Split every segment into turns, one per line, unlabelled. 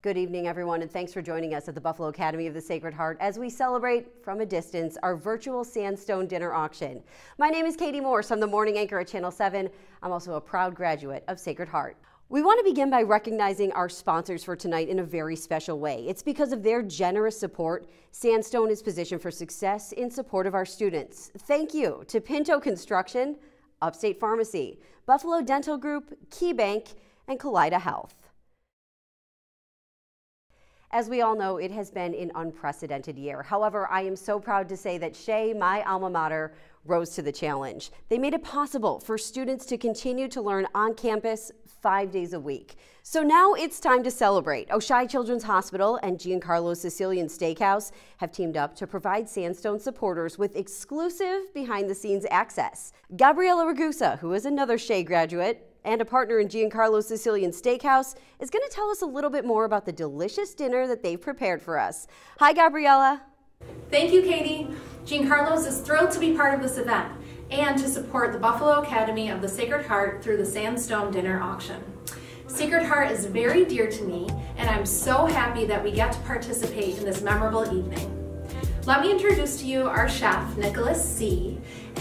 Good evening, everyone, and thanks for joining us at the Buffalo Academy of the Sacred Heart as we celebrate from a distance our virtual Sandstone Dinner Auction. My name is Katie Morse. I'm the morning anchor at Channel 7. I'm also a proud graduate of Sacred Heart. We want to begin by recognizing our sponsors for tonight in a very special way. It's because of their generous support, Sandstone is positioned for success in support of our students. Thank you to Pinto Construction, Upstate Pharmacy, Buffalo Dental Group, Key Bank, and Kaleida Health. As we all know, it has been an unprecedented year. However, I am so proud to say that SHA, my alma mater, rose to the challenge. They made it possible for students to continue to learn on campus 5 days a week. So now it's time to celebrate. SHA Children's Hospital and Giancarlo Sicilian Steakhouse have teamed up to provide Sandstone supporters with exclusive behind-the-scenes access. Gabriella Ragusa, who is another SHA graduate and a partner in Giancarlo Sicilian Steakhouse, is going to tell us a little bit more about the delicious dinner that they've prepared for us. Hi, Gabriella.
Thank you, Katie. Giancarlo's is thrilled to be part of this event and to support the Buffalo Academy of the Sacred Heart through the Sandstone Dinner Auction. Sacred Heart is very dear to me, and I'm so happy that we get to participate in this memorable evening. Let me introduce to you our chef, Nicholas C.,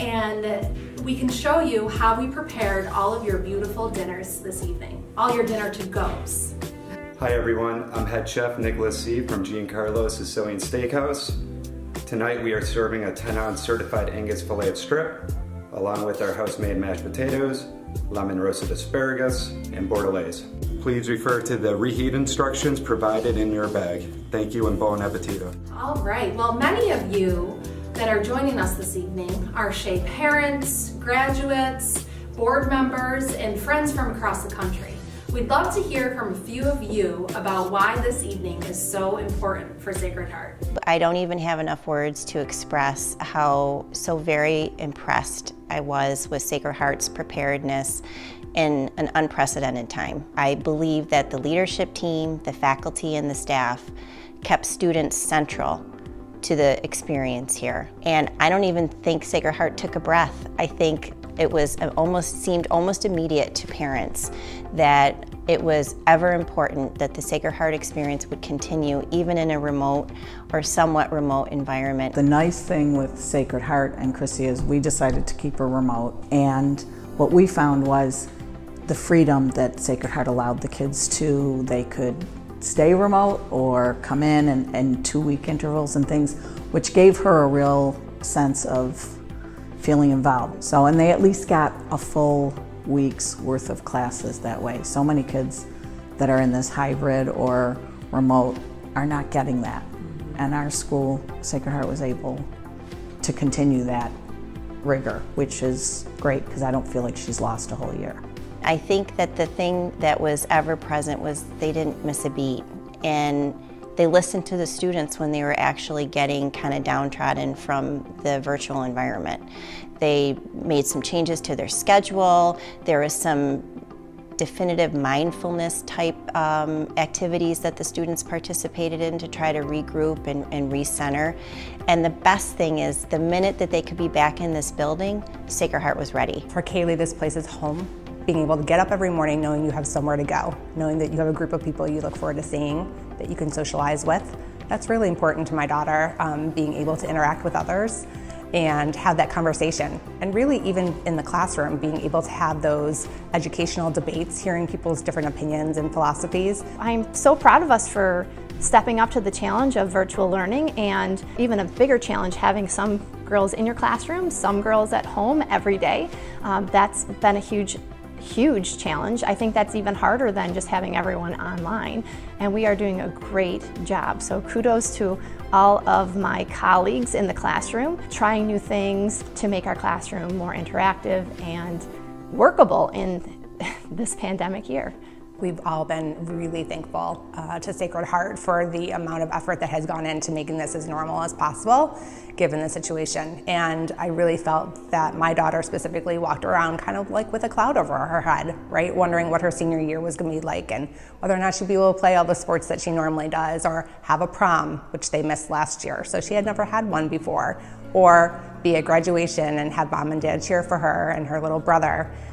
and we can show you how we prepared all of your beautiful dinners this evening, all your dinner to-goes.
Hi everyone, I'm head chef Nicholas C. from Giancarlo Sicilian Steakhouse. Tonight we are serving a 10-ounce certified Angus filet of strip, along with our house-made mashed potatoes, lemon roasted asparagus, and bordelaise. Please refer to the reheat instructions provided in your bag. Thank you and bon appetito.
All right, well, many of you that are joining us this evening are SHA parents, graduates, board members, and friends from across the country. We'd love to hear from a few of you about why this evening is so important for Sacred Heart.
I don't even have enough words to express how so very impressed I was with Sacred Heart's preparedness in an unprecedented time. I believe that the leadership team, the faculty, and the staff kept students central to the experience here. And I don't even think Sacred Heart took a breath. I think it was seemed almost immediate to parents that it was ever important that the Sacred Heart experience would continue even in a remote or somewhat remote environment.
The nice thing with Sacred Heart and Chrissy is we decided to keep her remote, and what we found was the freedom that Sacred Heart allowed the kids to. They could stay remote or come in and 2-week intervals and things, which gave her a real sense of feeling involved. So, and they at least got a full week's worth of classes that way. So many kids that are in this hybrid or remote are not getting that. And our school, Sacred Heart, was able to continue that rigor, which is great because I don't feel like she's lost a whole year.
I think that the thing that was ever present was they didn't miss a beat, and they listened to the students when they were actually getting kind of downtrodden from the virtual environment. They made some changes to their schedule. There was some definitive mindfulness type activities that the students participated in to try to regroup and recenter. And the best thing is the minute that they could be back in this building, Sacred Heart was ready.
For Kaylee, this place is home. Being able to get up every morning knowing you have somewhere to go, knowing that you have a group of people you look forward to seeing, that you can socialize with. That's really important to my daughter, being able to interact with others and have that conversation. And really even in the classroom, being able to have those educational debates, hearing people's different opinions and philosophies.
I'm so proud of us for stepping up to the challenge of virtual learning, and even a bigger challenge, having some girls in your classroom, some girls at home every day. That's been a huge challenge. I think that's even harder than just having everyone online, and we are doing a great job. So kudos to all of my colleagues in the classroom, trying new things to make our classroom more interactive and workable in this pandemic year.
We've all been really thankful to Sacred Heart for the amount of effort that has gone into making this as normal as possible, given the situation. And I really felt that my daughter specifically walked around kind of like with a cloud over her head, right? Wondering what her senior year was gonna be like and whether or not she'd be able to play all the sports that she normally does or have a prom, which they missed last year. So she had never had one before, or be at graduation and have mom and dad cheer for her and her little brother.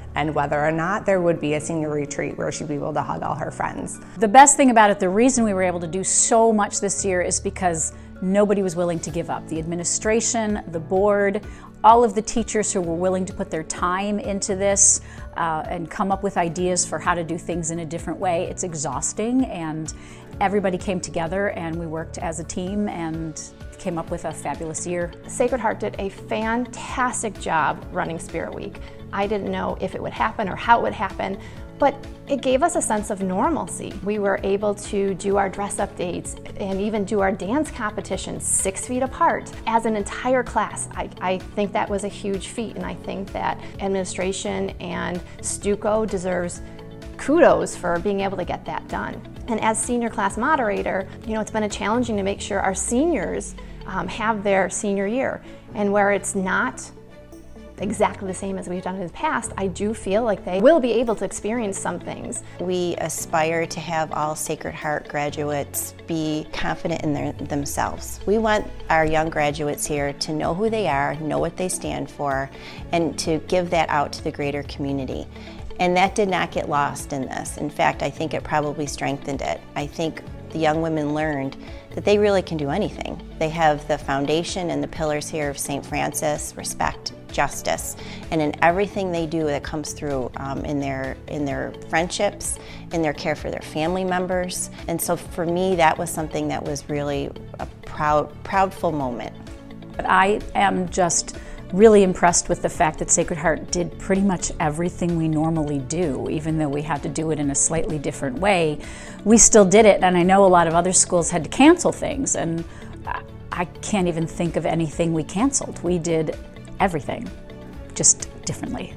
and whether or not there would be a senior retreat where she'd be able to hug all her friends.
The best thing about it, the reason we were able to do so much this year is because nobody was willing to give up. The administration, the board, all of the teachers who were willing to put their time into this and come up with ideas for how to do things in a different way. It's exhausting, and everybody came together and we worked as a team and came up with a fabulous year.
Sacred Heart did a fantastic job running Spirit Week. I didn't know if it would happen or how it would happen, but it gave us a sense of normalcy. We were able to do our dress-up dates and even do our dance competitions 6 feet apart as an entire class. I think that was a huge feat, and I think that administration and Stuco deserves kudos for being able to get that done. And as senior class moderator, you know, it's been challenging to make sure our seniors have their senior year. And where it's not exactly the same as we've done in the past, I do feel like they will be able to experience some things.
We aspire to have all Sacred Heart graduates be confident in themselves. We want our young graduates here to know who they are, know what they stand for, and to give that out to the greater community. And that did not get lost in this. In fact, I think it probably strengthened it. I think the young women learned that they really can do anything. They have the foundation and the pillars here of St. Francis, respect, justice, and in everything they do that comes through in their friendships, in their care for their family members. And so for me, that was something that was really a proudful moment.
But I am just really impressed with the fact that Sacred Heart did pretty much everything we normally do. Even though we had to do it in a slightly different way, we still did it. And I know a lot of other schools had to cancel things, and I can't even think of anything we canceled. We did everything, just differently.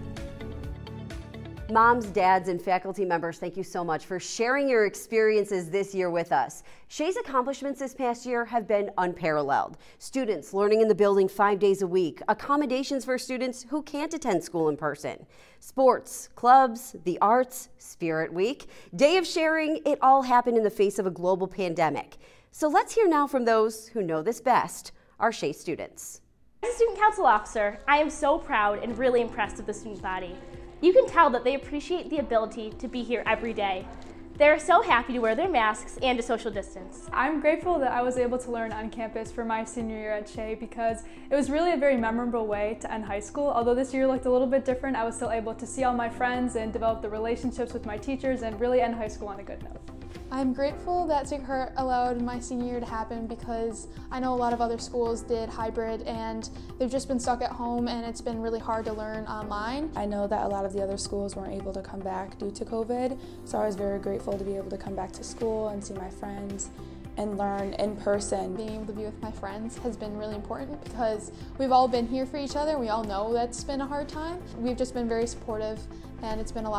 Moms, dads, and faculty members, thank you so much for sharing your experiences this year with us. SHA's accomplishments this past year have been unparalleled. Students learning in the building 5 days a week, accommodations for students who can't attend school in person, sports, clubs, the arts, Spirit Week, Day of Sharing, it all happened in the face of a global pandemic. So let's hear now from those who know this best, our SHA students.
As a student council officer, I am so proud and really impressed with the student body. You can tell that they appreciate the ability to be here every day. They're so happy to wear their masks and to social distance.
I'm grateful that I was able to learn on campus for my senior year at SHA because it was really a very memorable way to end high school. Although this year looked a little bit different, I was still able to see all my friends and develop the relationships with my teachers and really end high school on a good note.
I'm grateful that Sacred Heart allowed my senior year to happen because I know a lot of other schools did hybrid and they've just been stuck at home and it's been really hard to learn online.
I know that a lot of the other schools weren't able to come back due to COVID, so I was very grateful to be able to come back to school and see my friends and learn in person.
Being able to be with my friends has been really important because we've all been here for each other. We all know that's been a hard time. We've just been very supportive and it's been a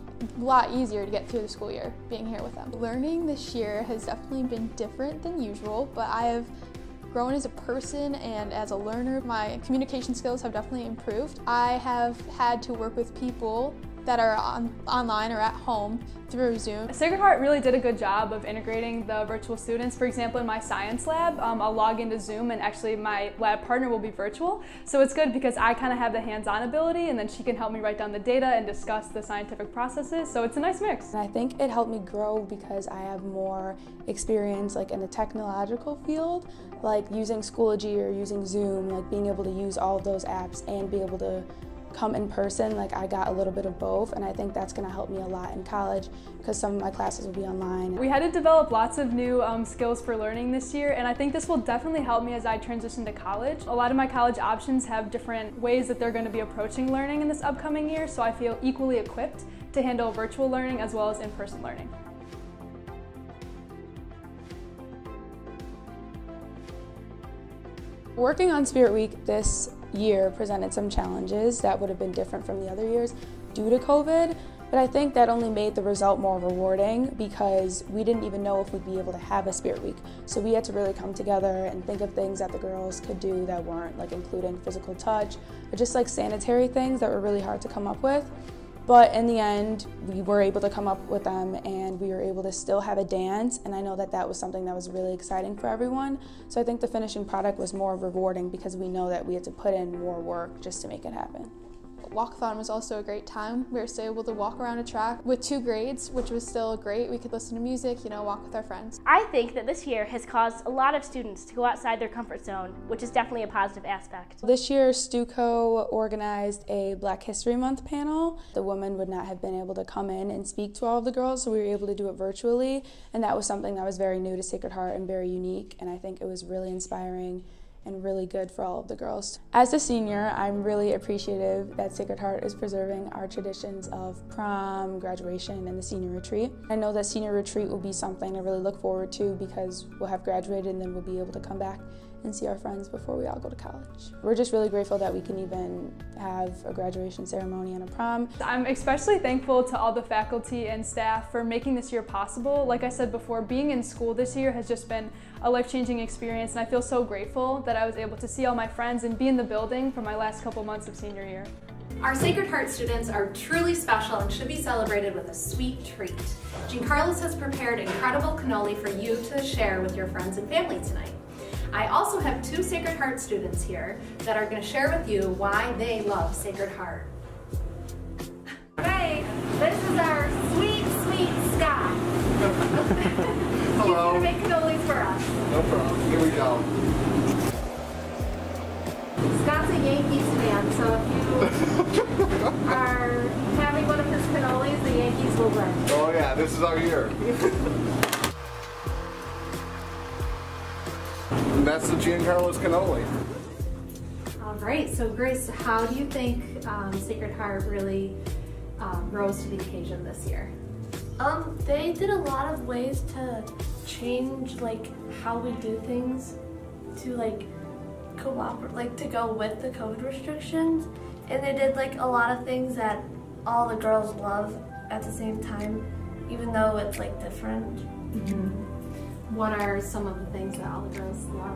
lot easier to get through the school year being here with them. Learning this year has definitely been different than usual, but I have grown as a person and as a learner. My communication skills have definitely improved. I have had to work with people that are online or at home through Zoom.
Sacred Heart really did a good job of integrating the virtual students. For example, in my science lab, I'll log into Zoom and actually my lab partner will be virtual. So it's good because I kind of have the hands-on ability and then she can help me write down the data and discuss the scientific processes. So it's a nice mix.
And I think it helped me grow because I have more experience like in the technological field, like using Schoology or using Zoom, like being able to use all of those apps and be able to come in person. Like I got a little bit of both, and I think that's going to help me a lot in college because some of my classes will be online.
We had to develop lots of new skills for learning this year, and I think this will definitely help me as I transition to college. A lot of my college options have different ways that they're going to be approaching learning in this upcoming year, so I feel equally equipped to handle virtual learning as well as in-person learning.
Working on Spirit Week this year presented some challenges that would have been different from the other years due to COVID, but I think that only made the result more rewarding because we didn't even know if we'd be able to have a Spirit Week. So we had to really come together and think of things that the girls could do that weren't like including physical touch or just like sanitary things that were really hard to come up with. But in the end, we were able to come up with them and we were able to still have a dance, and I know that that was something that was really exciting for everyone. So I think the finishing product was more rewarding because we know that we had to put in more work just to make it happen.
Walkathon was also a great time. We were still able to walk around a track with 2 grades, which was still great. We could listen to music, you know, walk with our friends.
I think that this year has caused a lot of students to go outside their comfort zone, which is definitely a positive aspect.
This year, STUCO organized a Black History Month panel. The women would not have been able to come in and speak to all of the girls, so we were able to do it virtually, and that was something that was very new to Sacred Heart and very unique, and I think it was really inspiring and really good for all of the girls. As a senior, I'm really appreciative that Sacred Heart is preserving our traditions of prom, graduation, and the senior retreat. I know that senior retreat will be something to really look forward to because we'll have graduated and then we'll be able to come back and see our friends before we all go to college. We're just really grateful that we can even have a graduation ceremony and a prom.
I'm especially thankful to all the faculty and staff for making this year possible. Like I said before, being in school this year has just been a life-changing experience, and I feel so grateful that I was able to see all my friends and be in the building for my last couple months of senior year.
Our Sacred Heart students are truly special and should be celebrated with a sweet treat. Jean Carlos has prepared incredible cannoli for you to share with your friends and family tonight. I also have 2 Sacred Heart students here that are going to share with you why they love Sacred Heart. Alright, this is our sweet, sweet Scott.
Hello.
He's going to make cannolis for us.
No problem. Here we go.
Scott's a Yankees fan, so if you are having one of his cannolis, the Yankees will win.
Oh yeah, this is our year. And that's the Giancarlo's cannoli.
All right, so Grace, how do you think Sacred Heart really rose to the occasion this year?
They did a lot of ways to change like how we do things to like cooperate, like to go with the COVID restrictions, and they did like a lot of things that all the girls love at the same time, even though it's like different.
Mm-hmm. What are some of the things that all the girls love?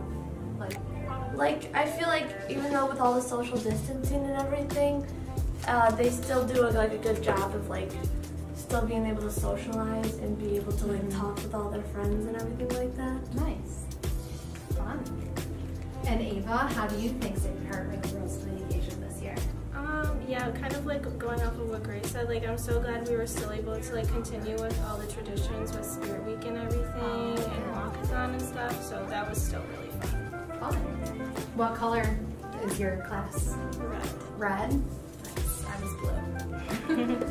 Like I feel like even though with all the social distancing and everything, they still do like a good job of like still being able to socialize and be able to like talk with all their friends and everything like that.
Nice. Fun. And Ava, how do you think Sacred Heart really rose to the occasion this year?
Yeah, kind of like going off of what Grace said, like I'm so glad we were still able to like continue with all the traditions with Spirit Week and everything and Walkathon and stuff, so that was still really fun.
Fun. What color is your class?
Red.
Red? Nice. I was blue.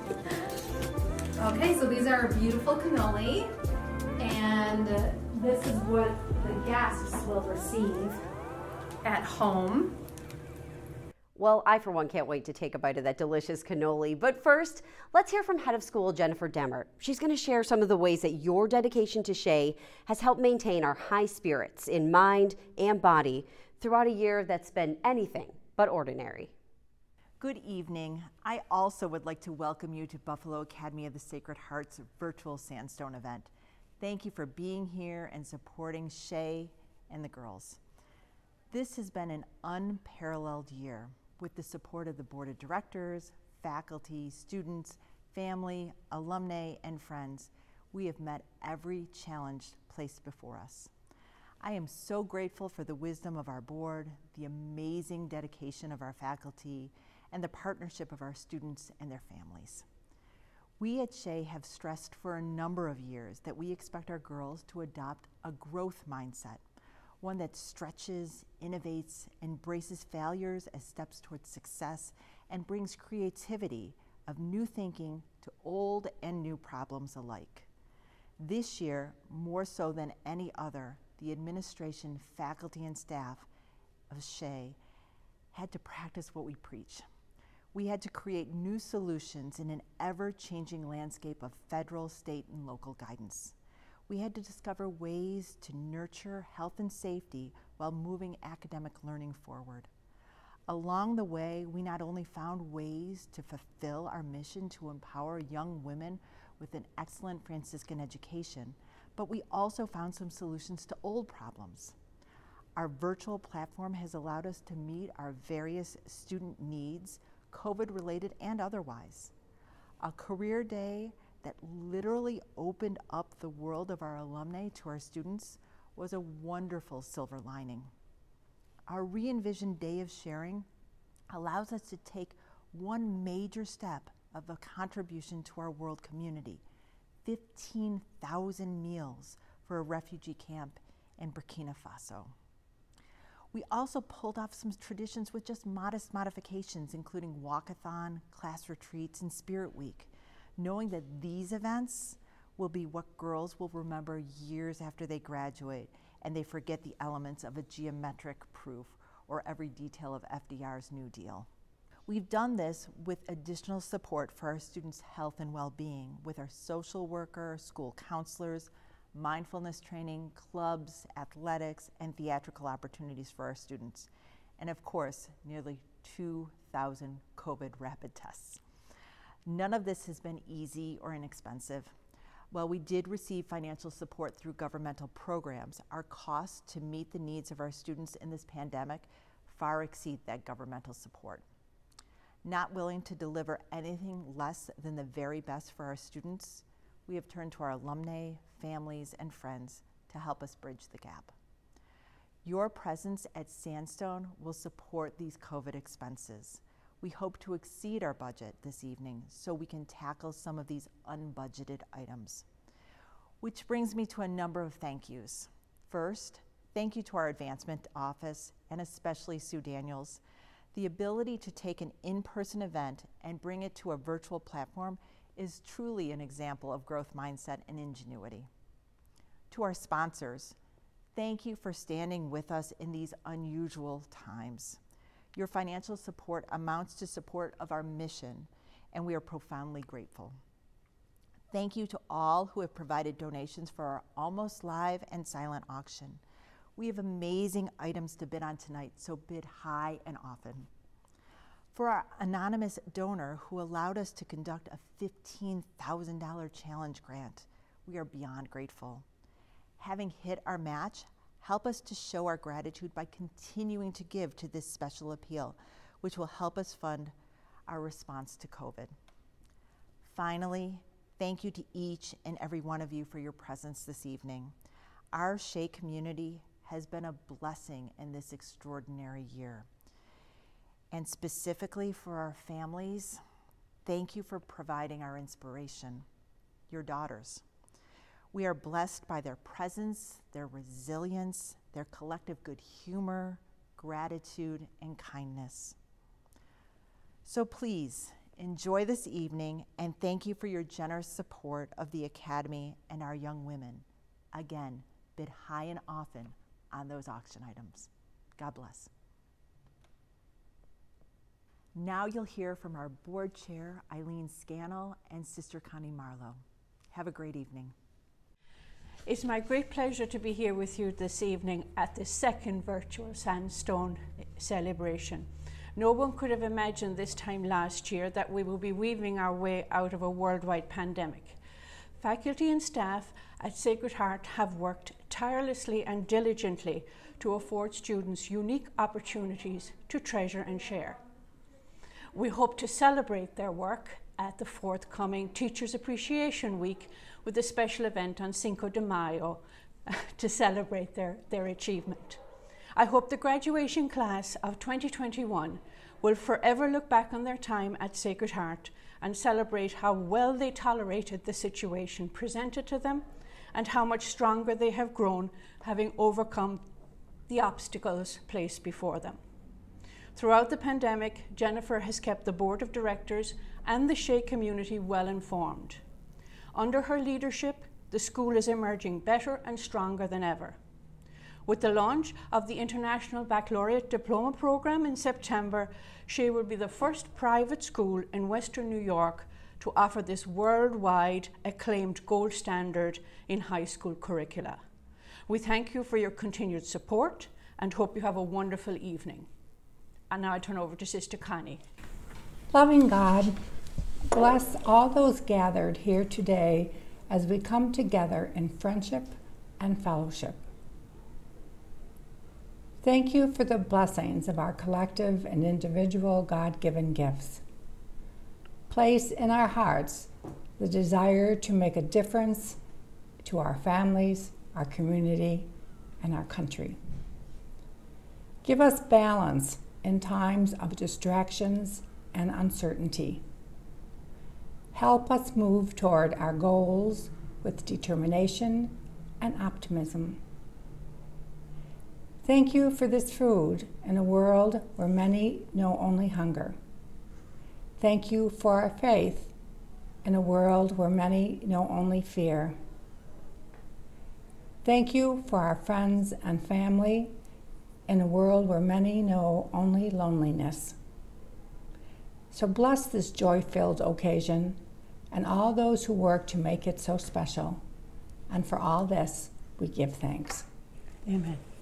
Okay, so these are beautiful cannoli, and this is what the guests will receive at home.
Well, I for one can't wait to take a bite of that delicious cannoli. But first, let's hear from Head of School Jennifer Demmert. She's going to share some of the ways that your dedication to SHA has helped maintain our high spirits in mind and body throughout a year that's been anything but ordinary.
Good evening. I also would like to welcome you to Buffalo Academy of the Sacred Heart's virtual Sandstone event. Thank you for being here and supporting SHA and the girls. This has been an unparalleled year. With the support of the board of directors, faculty, students, family, alumni, and friends, we have met every challenge placed before us. I am so grateful for the wisdom of our board, the amazing dedication of our faculty, and the partnership of our students and their families. We at SHA have stressed for a number of years that we expect our girls to adopt a growth mindset, one that stretches, innovates, embraces failures as steps towards success, and brings creativity of new thinking to old and new problems alike. This year, more so than any other, the administration, faculty, and staff of SHA had to practice what we preach. We had to create new solutions in an ever-changing landscape of federal, state, and local guidance. We had to discover ways to nurture health and safety while moving academic learning forward. Along the way, we not only found ways to fulfill our mission to empower young women with an excellent Franciscan education, but we also found some solutions to old problems. Our virtual platform has allowed us to meet our various student needs, COVID-related and otherwise. A career day that literally opened up the world of our alumni to our students was a wonderful silver lining. Our re-envisioned day of sharing allows us to take one major step of a contribution to our world community, 15,000 meals for a refugee camp in Burkina Faso. We also pulled off some traditions with just modest modifications, including walkathon, class retreats, and Spirit Week, knowing that these events will be what girls will remember years after they graduate and they forget the elements of a geometric proof or every detail of FDR's New Deal. We've done this with additional support for our students' health and well-being with our social worker, school counselors, mindfulness training, clubs, athletics, and theatrical opportunities for our students. And of course, nearly 2,000 COVID rapid tests. None of this has been easy or inexpensive. While we did receive financial support through governmental programs, our costs to meet the needs of our students in this pandemic far exceed that governmental support. Not willing to deliver anything less than the very best for our students, we have turned to our alumni, families, and friends to help us bridge the gap. Your presence at Sandstone will support these COVID expenses. We hope to exceed our budget this evening so we can tackle some of these unbudgeted items. Which brings me to a number of thank yous. First, thank you to our advancement office and especially Sue Daniels. The ability to take an in-person event and bring it to a virtual platform is truly an example of growth mindset and ingenuity. To our sponsors, thank you for standing with us in these unusual times. Your financial support amounts to support of our mission, and we are profoundly grateful. Thank you to all who have provided donations for our almost live and silent auction. We have amazing items to bid on tonight, so bid high and often. For our anonymous donor who allowed us to conduct a $15,000 challenge grant, we are beyond grateful. Having hit our match, help us to show our gratitude by continuing to give to this special appeal, which will help us fund our response to COVID. Finally, thank you to each and every one of you for your presence this evening. Our SHA community has been a blessing in this extraordinary year. And specifically for our families, thank you for providing our inspiration, your daughters. We are blessed by their presence, their resilience, their collective good humor, gratitude, and kindness. So please enjoy this evening and thank you for your generous support of the Academy and our young women. Again, bid high and often on those auction items. God bless. Now you'll hear from our board chair, Eileen Scannell, and Sister Connie Marlowe. Have a great evening.
It's my great pleasure to be here with you this evening at the second virtual Sandstone celebration. No one could have imagined this time last year that we will be weaving our way out of a worldwide pandemic. Faculty and staff at Sacred Heart have worked tirelessly and diligently to afford students unique opportunities to treasure and share. We hope to celebrate their work at the forthcoming Teachers Appreciation Week with a special event on Cinco de Mayo to celebrate their achievement. I hope the graduation class of 2021 will forever look back on their time at Sacred Heart and celebrate how well they tolerated the situation presented to them and how much stronger they have grown, having overcome the obstacles placed before them. Throughout the pandemic, Jennifer has kept the board of directors and the SHA community well informed. Under her leadership, the school is emerging better and stronger than ever. With the launch of the International Baccalaureate Diploma Program in September, SHA will be the first private school in Western New York to offer this worldwide acclaimed gold standard in high school curricula. We thank you for your continued support and hope you have a wonderful evening. And now I turn over to Sister Connie.
Loving God, bless all those gathered here today as we come together in friendship and fellowship. Thank you for the blessings of our collective and individual God-given gifts. Place in our hearts the desire to make a difference to our families, our community, and our country. Give us balance in times of distractions and uncertainty. Help us move toward our goals with determination and optimism. Thank you for this food in a world where many know only hunger. Thank you for our faith in a world where many know only fear. Thank you for our friends and family in a world where many know only loneliness. So bless this joy-filled occasion and all those who work to make it so special. And for all this, we give thanks.
Amen.